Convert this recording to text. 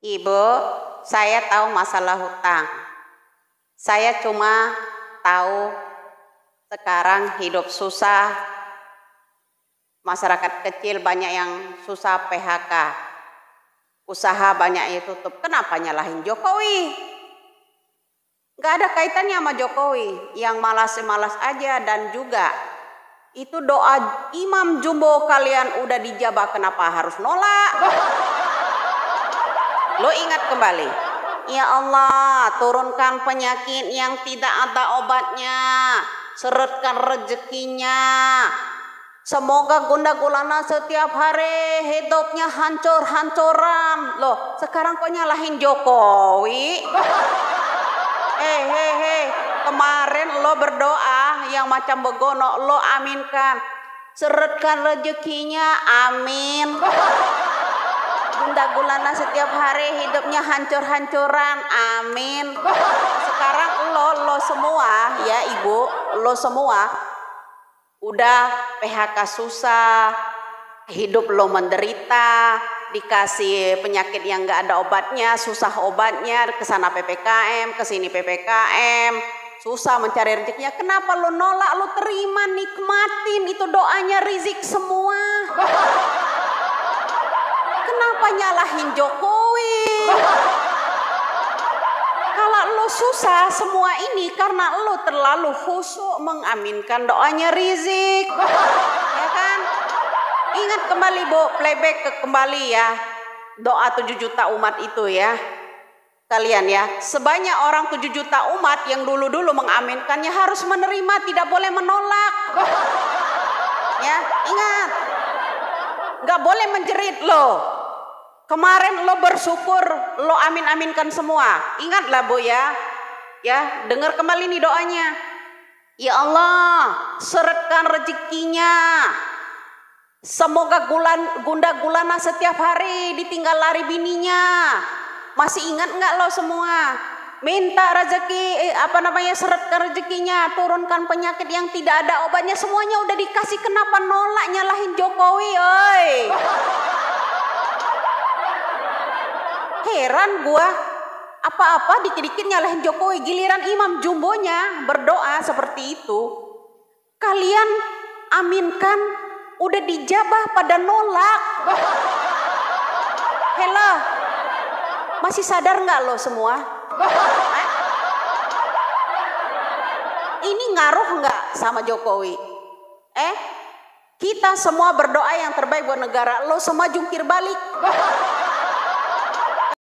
Ibu, saya tahu masalah hutang. Saya cuma tahu sekarang hidup susah, masyarakat kecil banyak yang susah PHK, usaha banyak yang tutup. Kenapa nyalahin Jokowi? Gak ada kaitannya sama Jokowi, yang malas-malas aja. Dan juga itu doa Imam Jumbo kalian udah dijabah, kenapa harus nolak? Lo ingat kembali, ya Allah, turunkan penyakit yang tidak ada obatnya, seretkan rezekinya. Semoga Gunda Gulana setiap hari hidupnya hancur-hancuran. Loh, sekarang kok nyalahin Jokowi? Kemarin lo berdoa yang macam begono, lo aminkan. Seretkan rezekinya, amin. Gunda Gulana setiap hari hidupnya hancur-hancuran, amin. Sekarang lo semua ya ibu, lo semua udah PHK susah, hidup lo menderita, dikasih penyakit yang gak ada obatnya, susah obatnya, kesana PPKM, kesini PPKM, susah mencari rezekinya. Kenapa lo nolak? Lo terima, nikmatin, itu doanya rizik semua. Kenapa nyalahin Jokowi? Kalau lo susah semua ini karena lo terlalu khusyuk mengaminkan doanya rizik, ya kan? Ingat kembali Bu, playback kembali ya, doa 7 juta umat itu ya. Kalian ya, sebanyak orang 7 juta umat yang dulu-dulu mengaminkannya harus menerima, tidak boleh menolak. Ya, ingat. Gak boleh menjerit lo. Kemarin lo bersyukur, lo amin-aminkan semua. Ingatlah Bu ya. Ya, dengar kembali nih doanya. Ya Allah, seretkan rezekinya. Semoga Gunda Gulana setiap hari ditinggal lari bininya. Masih ingat nggak lo semua? Minta rezeki, seretkan rezekinya, turunkan penyakit yang tidak ada obatnya, semuanya udah dikasih. Kenapa nolak, nyalahin Jokowi, oi? Heran gua, apa-apa dikit-dikit nyalahin Jokowi, giliran Imam Jumbonya berdoa seperti itu, kalian aminkan, udah dijabah pada nolak. Hela, masih sadar nggak lo semua? Ini ngaruh nggak sama Jokowi? Kita semua berdoa yang terbaik buat negara, lo semua jungkir balik.